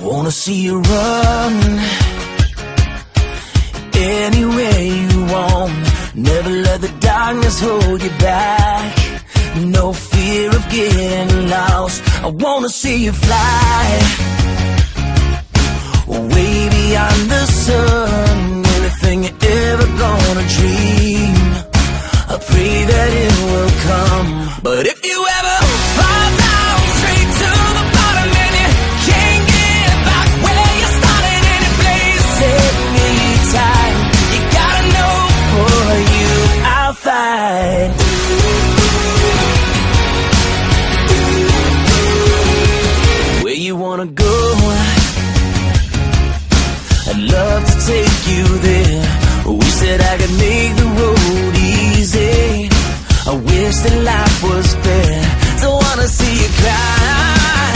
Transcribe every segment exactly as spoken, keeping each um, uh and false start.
wanna see you run anywhere you want. Never let the darkness hold you back. No fear of getting lost. I wanna see you fly way beyond the sun. Anything you're ever gonna dream, I pray that it will come. But if you ever fall down straight to the bottom and you can't get back where you started, any place, any time, you gotta know for you I'll fight. Where you wanna go, I'd love to take you there. We said I could make the road easy. I wish that life was fair. Don't wanna see you cry,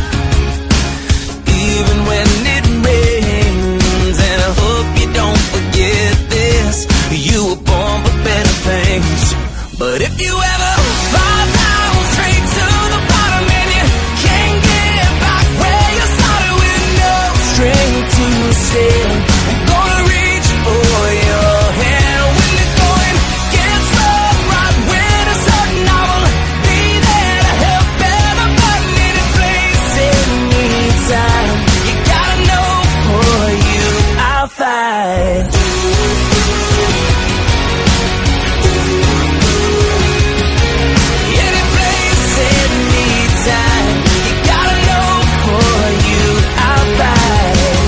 even when it rains. And I hope you don't forget this. You were born for better things. But if you ever fall down straight to the bottom and you can't get back where you started with no strength to stand, I'm gonna reach for your hand. When the going gets rough, right when it's certain, I will be there to help everybody, any place, any time. You gotta know for you I'll fight. Any place, any time. You gotta know for you I'll fight.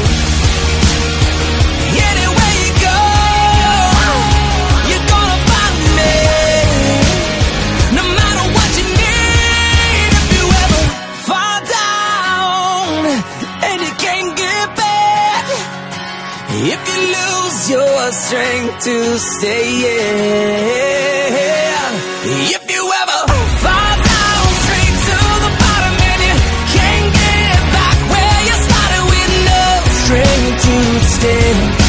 Anywhere you go, you're gonna find me. No matter what you need, if you ever fall down and you can't get back, if you lose your strength to stay, yeah. If you ever fall down straight to the bottom and you can't get back where you started with no strength to stand,